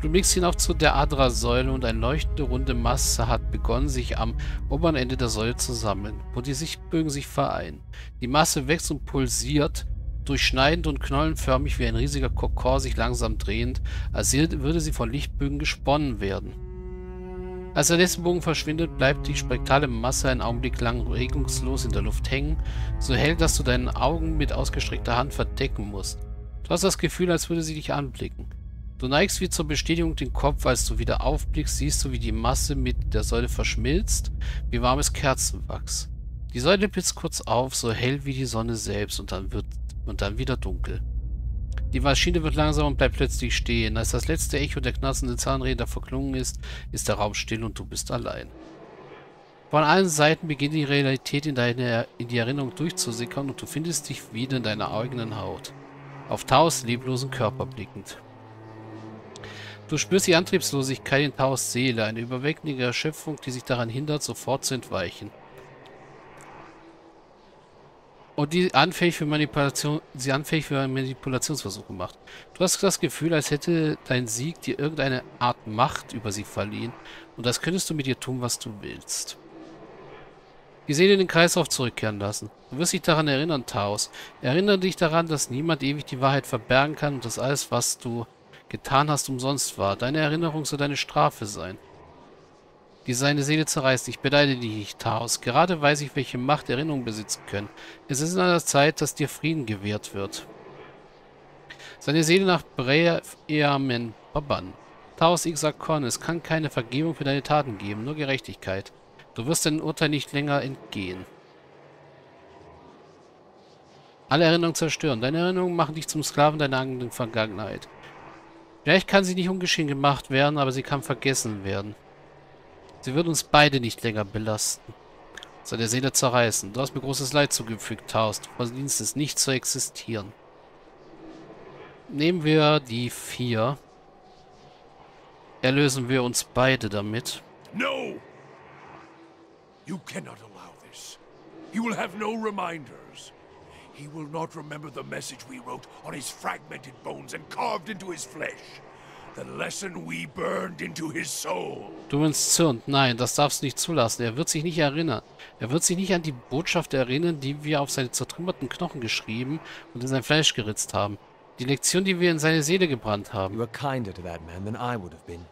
Du blickst hinauf zu der Adra-Säule und eine leuchtende runde Masse hat begonnen, sich am oberen Ende der Säule zu sammeln, wo die Sichtbögen sich vereinen. Die Masse wächst und pulsiert, durchschneidend und knollenförmig wie ein riesiger Kokon sich langsam drehend, als würde sie von Lichtbögen gesponnen werden. Als der letzte Bogen verschwindet, bleibt die spektrale Masse einen Augenblick lang regungslos in der Luft hängen, so hell, dass du deine Augen mit ausgestreckter Hand verdecken musst. Du hast das Gefühl, als würde sie dich anblicken. Du neigst wie zur Bestätigung den Kopf, als du wieder aufblickst, siehst du, wie die Masse mit der Säule verschmilzt, wie warmes Kerzenwachs. Die Säule blitzt kurz auf, so hell wie die Sonne selbst, und dann wieder dunkel. Die Maschine wird langsam und bleibt plötzlich stehen. Als das letzte Echo der knarzenden Zahnräder verklungen ist, ist der Raum still und du bist allein. Von allen Seiten beginnt die Realität in die Erinnerung durchzusickern und du findest dich wieder in deiner eigenen Haut, auf Taos leblosen Körper blickend. Du spürst die Antriebslosigkeit in Taos Seele, eine überwältigende Erschöpfung, die sich daran hindert, sofort zu entweichen. Und die anfällig für Manipulationsversuche macht. Du hast das Gefühl, als hätte dein Sieg dir irgendeine Art Macht über sie verliehen und als könntest du mit ihr tun, was du willst. Die Seele in den Kreislauf zurückkehren lassen. Du wirst dich daran erinnern, Taos. Erinnere dich daran, dass niemand ewig die Wahrheit verbergen kann und dass alles, was du getan hast, umsonst war. Deine Erinnerung soll deine Strafe sein, die seine Seele zerreißt. Ich beneide dich nicht, Taos. Gerade weiß ich, welche Macht Erinnerungen besitzen können. Es ist in einer Zeit, dass dir Frieden gewährt wird. Seine Seele nach Breamen verbannen. Taos Ixakon, es kann keine Vergebung für deine Taten geben, nur Gerechtigkeit. Du wirst deinem Urteil nicht länger entgehen. Alle Erinnerungen zerstören. Deine Erinnerungen machen dich zum Sklaven deiner eigenen Vergangenheit. Vielleicht kann sie nicht ungeschehen gemacht werden, aber sie kann vergessen werden. Sie wird uns beide nicht länger belasten. Seine Seele zerreißen. Du hast mir großes Leid zugefügt, Taos. Du verdienst es, nicht zu existieren. Nehmen wir die 4. Erlösen wir uns beide damit. No! You cannot allow this. He will have no reminders. He will not remember the message we wrote on his fragmented bones and carved into his flesh. The lesson we burned into his soul. Du entzürnt. Nein, das darfst du nicht zulassen. Er wird sich nicht erinnern. Er wird sich nicht an die Botschaft erinnern, die wir auf seine zertrümmerten Knochen geschrieben und in sein Fleisch geritzt haben. Die Lektion, die wir in seine Seele gebrannt haben. You were kinder to that man than I would have been.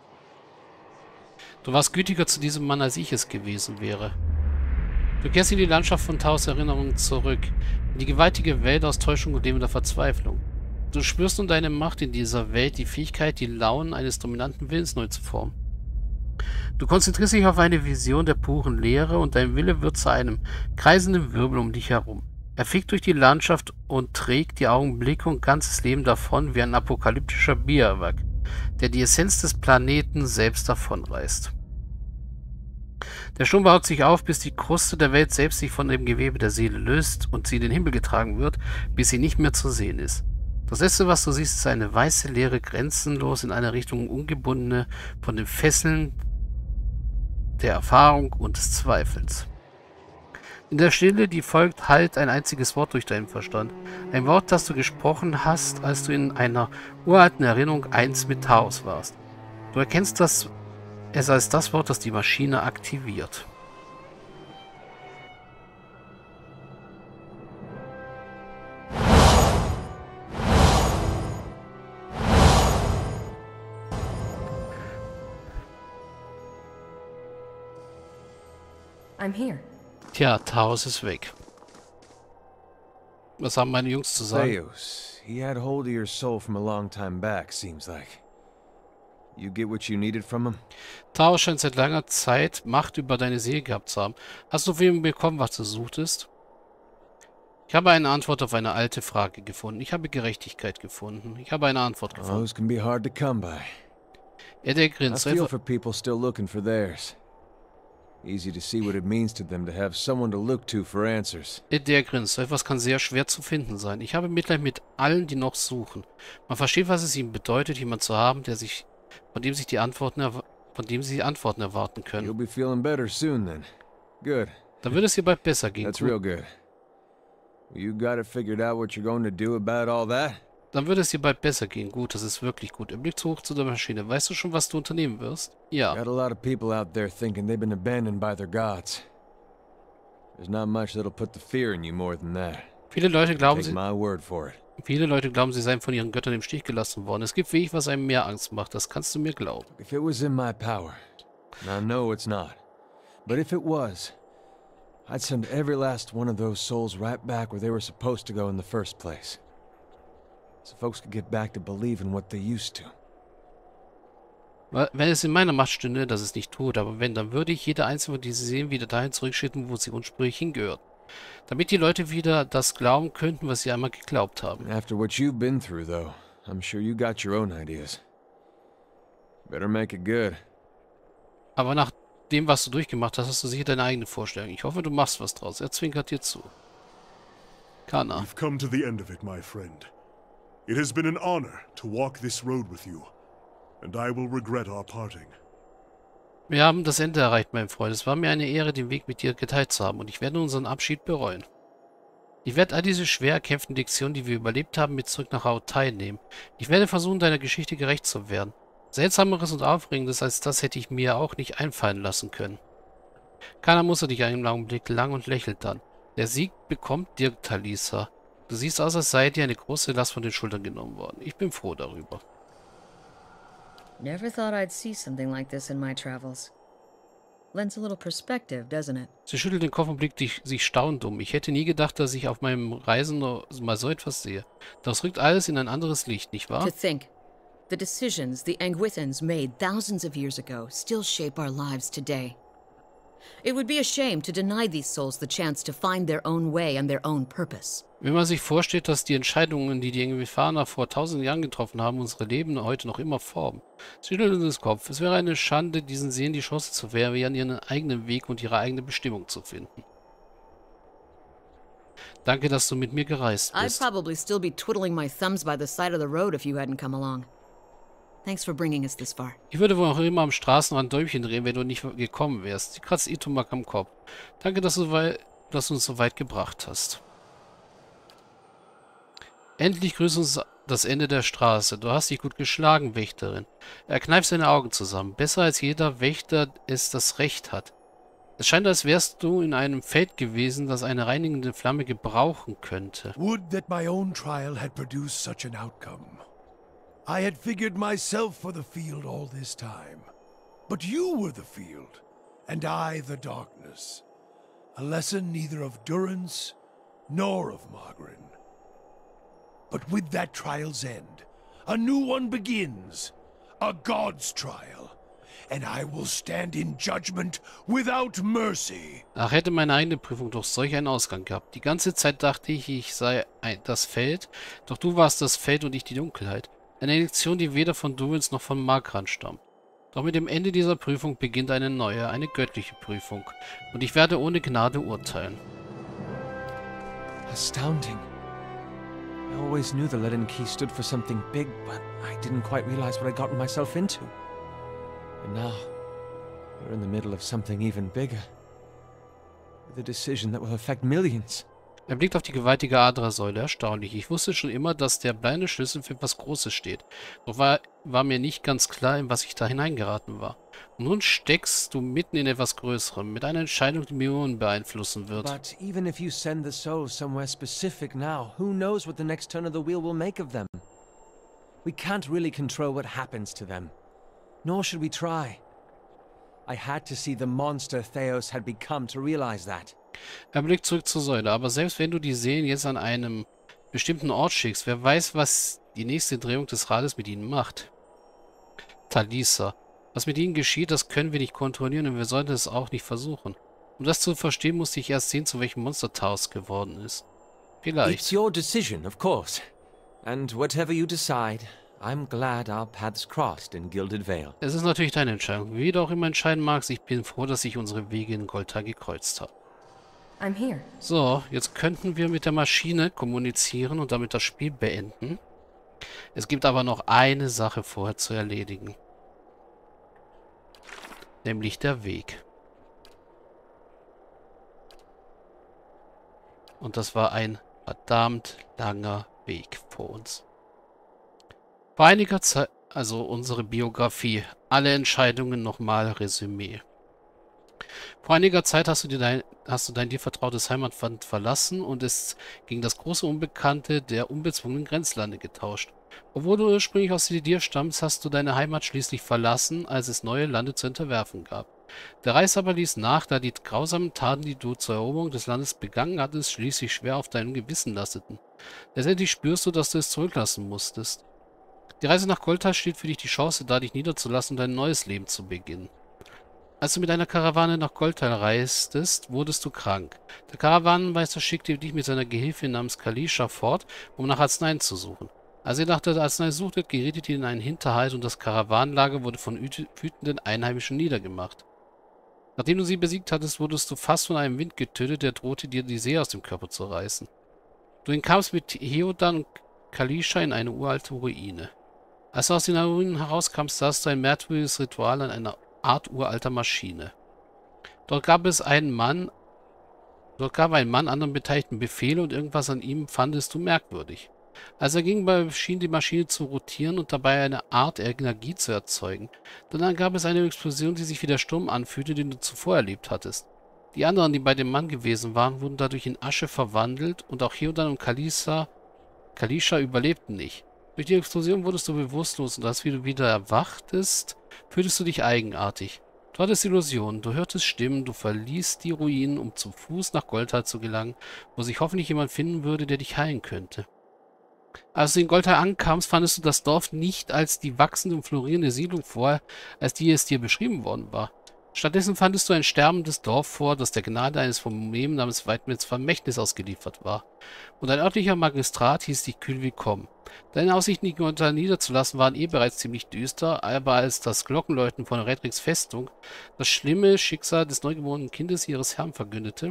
Du warst gütiger zu diesem Mann, als ich es gewesen wäre. Du kehrst in die Landschaft von Taos Erinnerungen zurück, in die gewaltige Welt aus Täuschung und lebender Verzweiflung. Du spürst nun deine Macht in dieser Welt, die Fähigkeit, die Launen eines dominanten Willens neu zu formen. Du konzentrierst dich auf eine Vision der puren Leere und dein Wille wird zu einem kreisenden Wirbel um dich herum. Er fegt durch die Landschaft und trägt die Augenblicke und ganzes Leben davon wie ein apokalyptischer Biawak, der die Essenz des Planeten selbst davonreißt. Der Sturm baut sich auf, bis die Kruste der Welt selbst sich von dem Gewebe der Seele löst und sie in den Himmel getragen wird, bis sie nicht mehr zu sehen ist. Das Letzte, was du siehst, ist eine weiße Leere, grenzenlos in einer Richtung ungebundene von den Fesseln der Erfahrung und des Zweifels. In der Stille, die folgt, hallt ein einziges Wort durch deinen Verstand. Ein Wort, das du gesprochen hast, als du in einer uralten Erinnerung eins mit Taos warst. Du erkennst es als das Wort, das die Maschine aktiviert. I'm here. Tja, Taos ist weg. Was haben meine Jungs zu sagen? Theos, he had hold of your soul from a long time back, seems like. You get what you needed from him? Taos scheint seit langer Zeit Macht über deine Seele gehabt zu haben. Hast du von ihm bekommen, was du suchtest? Ich habe eine Antwort auf eine alte Frage gefunden. Ich habe Gerechtigkeit gefunden. Ich habe eine Antwort gefunden. Those can be hard to come by. Der I grinst. feel for people still looking for theirs. Easy to see what it means to them to have someone to look to for answers. Der grinst. So etwas kann sehr schwer zu finden sein. Ich habe Mitleid mit allen, die noch suchen. Man versteht, was es ihnen bedeutet, jemand zu haben, von dem sie Antworten erwarten You'll können. be feeling better soon then. Good. Dann wird es dir bald besser gehen. That's real good. You got it figured out what you're going to do about all that? Dann würde es dir bald besser gehen. Gut, das ist wirklich gut. Er blickt hoch zu der Maschine. Weißt du schon, was du unternehmen wirst? Ja. Got a lot of people out there thinking they've been abandoned by their gods. There's not much that'll put the fear in you more than that. Viele Leute glauben, Take my word for it. sie seien von ihren Göttern im Stich gelassen worden. Es gibt wenig, was einem mehr Angst macht. Das kannst du mir glauben. If it was in my power, and I know it's not, but if it was, I'd send every last one of those souls right back where they were supposed to go in the first place. So folks could get back to believing what they used to. Wenn es in meiner Macht stünde, dass es nicht tut, aber wenn, dann würde ich jede einzelne von diesen Seelen wieder dahin zurückschicken, wo sie ursprünglich hingehört. Damit die Leute wieder das glauben könnten, was sie einmal geglaubt haben. After what you've been through, though, I'm sure you got your own ideas. Better make it good. Aber nach dem, was du durchgemacht hast, hast du sicher deine eigene Vorstellung. Ich hoffe, du machst was draus. Er zwinkert dir zu. Kana. We've come to the end of it, my friend. It has been an honor to walk this road with you, and I will regret our parting. Wir haben das Ende erreicht, mein Freund. Es war mir eine Ehre, den Weg mit dir geteilt zu haben, und ich werde unseren Abschied bereuen. Ich werde all diese schwer erkämpften Lektionen, die wir überlebt haben, mit zurück nach Raotai nehmen. Ich werde versuchen, deiner Geschichte gerecht zu werden. Seltsameres und Aufregendes als das hätte ich mir auch nicht einfallen lassen können. Kana mustert dich einen Augenblick lang und lächelt dann. Der Sieg bekommt dir, Talisa. Du siehst aus, als sei dir eine große Last von den Schultern genommen worden. Ich bin froh darüber. Never thought I'd see something like this in my travels. Lends a little perspective, doesn't it? Sie schüttelt den Kopf und blickt sich staunend um. Ich hätte nie gedacht, dass ich auf meinem Reisen mal so etwas sehe. Das rückt alles in ein anderes Licht, nicht wahr? To think, the decisions the Angwithans made thousands of years ago still shape our lives today. It would be a shame to deny these souls the chance to find their own way and their own purpose. Wenn man sich vorstellt, dass die Entscheidungen, die Angwifaner vor 1000 Jahren getroffen haben, unsere Leben heute noch immer formen. Sie schüttelt den Kopf. Es wäre eine Schande, diesen Seelen die Chance zu verwehren, ihren eigenen Weg und ihre eigene Bestimmung zu finden. Danke, dass du mit mir gereist I'd bist. probably still be twiddling my thumbs by the side of the road if you hadn't come along. Thanks for bringing us this far. Ich würde wohl auch immer am Straßenrand Däumchen drehen, wenn du nicht gekommen wärst. Sie kratzt Itomak am Kopf. Danke, dass du uns so weit gebracht hast. Endlich grüßt uns das Ende der Straße. Du hast dich gut geschlagen, Wächterin. Er kneift seine Augen zusammen. Besser als jeder Wächter es das Recht hat. Es scheint, als wärst du in einem Feld gewesen, das eine reinigende Flamme gebrauchen könnte. Would that my own trial had produced such an outcome. I had figured myself for the field all this time. But you were the field, and I the darkness. A lesson neither of Durance nor of Margaret. But with that trial's end, a new one begins. A god's trial. And I will stand in judgment without mercy. Ach, hätte meine eigene Prüfung doch solch einen Ausgang gehabt. Die ganze Zeit dachte ich, ich sei das Feld, doch du warst das Feld und ich die Dunkelheit. Eine Lektion, die weder von Durance noch von Margran stammt. Doch mit dem Ende dieser Prüfung beginnt eine neue, eine göttliche Prüfung. Und ich werde ohne Gnade urteilen. Astounding. I always knew the Ledin Key stood for something big, but I didn't quite realize what I'd gotten myself into. And now, we're in the middle of something even bigger. With a decision that will affect millions. Er blickt auf die gewaltige Adra-Säule. Erstaunlich. Ich wusste schon immer, dass der bleibende Schlüssel für etwas Großes steht. Doch war mir nicht ganz klar, in was ich da hineingeraten war. Und nun steckst du mitten in etwas Größerem, mit einer Entscheidung, die Millionen beeinflussen wird. But even if you send the souls somewhere specific now, who knows what the next turn of the wheel will make of them? We can't really control what happens to them. Nor should we try. I had to see the monster Theos had become to realize that. Er blickt zurück zur Säule, aber selbst wenn du die Seelen jetzt an einem bestimmten Ort schickst, wer weiß, was die nächste Drehung des Rades mit ihnen macht. Talisa. Was mit ihnen geschieht, das können wir nicht kontrollieren und wir sollten es auch nicht versuchen. Um das zu verstehen, musste ich erst sehen, zu welchem Monster Taos geworden ist. Vielleicht. It's your decision, of course. And whatever you decide, I'm glad our paths crossed in Gilded Vale. Es ist natürlich deine Entscheidung. Wie du auch immer entscheiden magst, ich bin froh, dass sich unsere Wege in Goltar gekreuzt haben. I'm here. So, jetzt könnten wir mit der Maschine kommunizieren und damit das Spiel beenden. Es gibt aber noch eine Sache vorher zu erledigen. Nämlich der Weg. Und das war ein verdammt langer Weg vor uns. Vor einiger Zeit, also unsere Biografie, alle Entscheidungen nochmal Resümee. Vor einiger Zeit hast du dein dir vertrautes Heimatland verlassen und es gegen das große Unbekannte der unbezwungenen Grenzlande getauscht. Obwohl du ursprünglich aus Lidir stammst, hast du deine Heimat schließlich verlassen, als es neue Lande zu unterwerfen gab. Der Reis aber ließ nach, da die grausamen Taten, die du zur Eroberung des Landes begangen hattest, schließlich schwer auf deinem Gewissen lasteten. Letztendlich spürst du, dass du es zurücklassen musstest. Die Reise nach Goltal steht für dich die Chance dar, dich niederzulassen und ein neues Leben zu beginnen. Als du mit einer Karawane nach Goltal reistest, wurdest du krank. Der Karawanenmeister schickte dich mit seiner Gehilfin namens Kalisha fort, um nach Arzneien zu suchen. Als ihr nach der Arznei suchtet, geriet ihr in einen Hinterhalt und das Karawanenlager wurde von wütenden Einheimischen niedergemacht. Nachdem du sie besiegt hattest, wurdest du fast von einem Wind getötet, der drohte dir die Seele aus dem Körper zu reißen. Du entkamst mit Heodan und Kalisha in eine uralte Ruine. Als du aus den Ruinen herauskamst, sahst du ein merkwürdiges Ritual an einer Art uralter Maschine. Dort gab ein Mann anderen Beteiligten Befehle und irgendwas an ihm fandest du merkwürdig. Als er ging, schien die Maschine zu rotieren und dabei eine Art Energie zu erzeugen. Dann gab es eine Explosion, die sich wie der Sturm anfühlte, den du zuvor erlebt hattest. Die anderen, die bei dem Mann gewesen waren, wurden dadurch in Asche verwandelt und auch Heodan und Kalisha überlebten nicht. Durch die Explosion wurdest du bewusstlos und als du wieder erwachtest, fühltest du dich eigenartig. Du hattest Illusionen, du hörtest Stimmen, du verließt die Ruinen, um zu Fuß nach Goltal zu gelangen, wo sich hoffentlich jemand finden würde, der dich heilen könnte. Als du in Goltal ankamst, fandest du das Dorf nicht als die wachsende und florierende Siedlung vor, als die es dir beschrieben worden war. Stattdessen fandest du ein sterbendes Dorf vor, das der Gnade eines Phänomen namens Weidmets Vermächtnis ausgeliefert war. Und ein örtlicher Magistrat hieß dich kühl willkommen. Deine Aussichten, die Goltal niederzulassen, waren bereits ziemlich düster, aber als das Glockenläuten von Redricks Festung das schlimme Schicksal des neugeborenen Kindes ihres Herrn verkündete,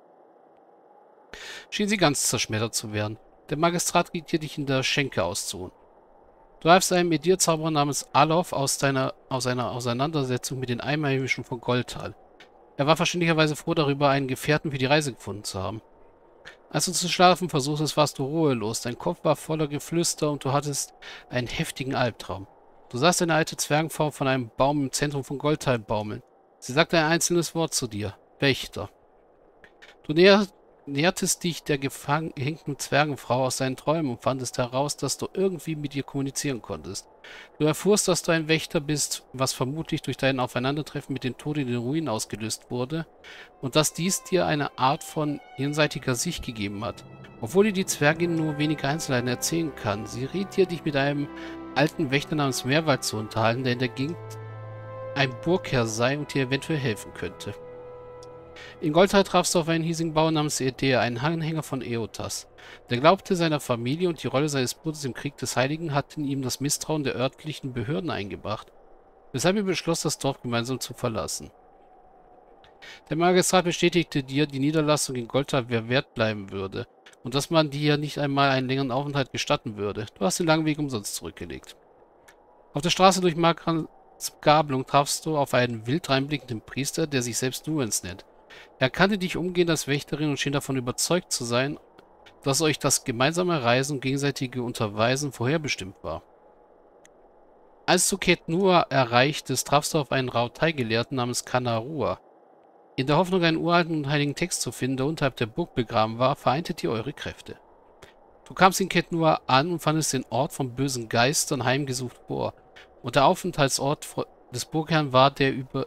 schien sie ganz zerschmettert zu werden. Der Magistrat riet dir, dich in der Schenke auszuruhen. Du halfst einem Edir-Zauberer namens Alof aus einer Auseinandersetzung mit den Einheimischen von Goltal. Er war verständlicherweise froh darüber, einen Gefährten für die Reise gefunden zu haben. Als du zu schlafen versuchtest, warst du ruhelos, dein Kopf war voller Geflüster und du hattest einen heftigen Albtraum. Du sahst eine alte Zwergenfrau von einem Baum im Zentrum von Goltal baumeln. Sie sagte ein einzelnes Wort zu dir: Wächter. Du nähertest dich der gehängten Zwergenfrau aus deinen Träumen und fandest heraus, dass du irgendwie mit ihr kommunizieren konntest. Du erfuhrst, dass du ein Wächter bist, was vermutlich durch dein Aufeinandertreffen mit den Toten in den Ruinen ausgelöst wurde, und dass dies dir eine Art von jenseitiger Sicht gegeben hat. Obwohl dir die Zwergin nur wenige Einzelheiten erzählen kann, sie riet dir, dich mit einem alten Wächter namens Meerwald zu unterhalten, der in der Gegend ein Burgherr sei und dir eventuell helfen könnte. In Goltal trafst du auf einen hiesigen Bauer namens Eder, einen Anhänger von Eotas. Der glaubte, seiner Familie und die Rolle seines Bruders im Krieg des Heiligen hatten ihm das Misstrauen der örtlichen Behörden eingebracht, weshalb er beschloss, das Dorf gemeinsam zu verlassen. Der Magistrat bestätigte dir, die Niederlassung in Goltal wert bleiben würde und dass man dir nicht einmal einen längeren Aufenthalt gestatten würde. Du hast den langen Weg umsonst zurückgelegt. Auf der Straße durch Magrans Gabelung trafst du auf einen wild reinblickenden Priester, der sich selbst Nuens nennt. Er kannte dich umgehend als Wächterin und schien davon überzeugt zu sein, dass euch das gemeinsame Reisen und gegenseitige Unterweisen vorherbestimmt war. Als du Ket Nur erreichtest, trafst du auf einen Rautai-Gelehrten namens Kanarua. In der Hoffnung, einen uralten und heiligen Text zu finden, der unterhalb der Burg begraben war, vereintet ihr eure Kräfte. Du kamst in Ket Nur an und fandest den Ort von bösen Geistern heimgesucht vor, und der Aufenthaltsort des Burgherrn war der über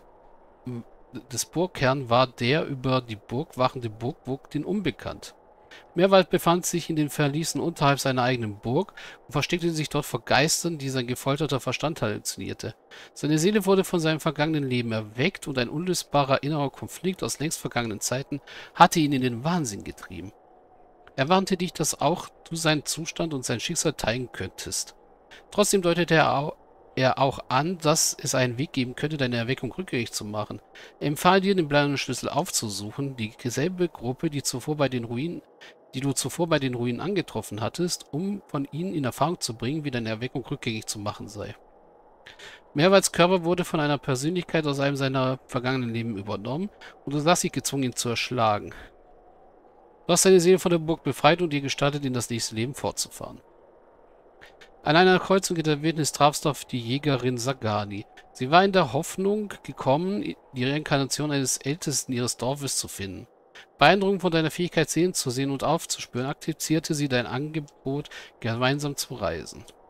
die Burg wachende Burgvogtin unbekannt. Meerwald befand sich in den Verließen unterhalb seiner eigenen Burg und versteckte sich dort vor Geistern, die sein gefolterter Verstand halluzinierte. Seine Seele wurde von seinem vergangenen Leben erweckt und ein unlösbarer innerer Konflikt aus längst vergangenen Zeiten hatte ihn in den Wahnsinn getrieben. Er warnte dich, dass auch du seinen Zustand und sein Schicksal teilen könntest. Trotzdem deutete er auch an, dass es einen Weg geben könnte, deine Erweckung rückgängig zu machen. Er empfahl dir, den bleiernen Schlüssel aufzusuchen, dieselbe Gruppe, die du zuvor bei den Ruinen angetroffen hattest, um von ihnen in Erfahrung zu bringen, wie deine Erweckung rückgängig zu machen sei. Meerwalds Körper wurde von einer Persönlichkeit aus einem seiner vergangenen Leben übernommen und du sahst dich gezwungen, ihn zu erschlagen. Du hast deine Seele von der Burg befreit und ihr gestattet, in das nächste Leben fortzufahren. An einer Kreuzung in der Wildnis trafst du auf die Jägerin Sagani. Sie war in der Hoffnung gekommen, die Reinkarnation eines Ältesten ihres Dorfes zu finden. Beeindruckend von deiner Fähigkeit, sehen zu sehen und aufzuspüren, akzeptierte sie dein Angebot, gemeinsam zu reisen.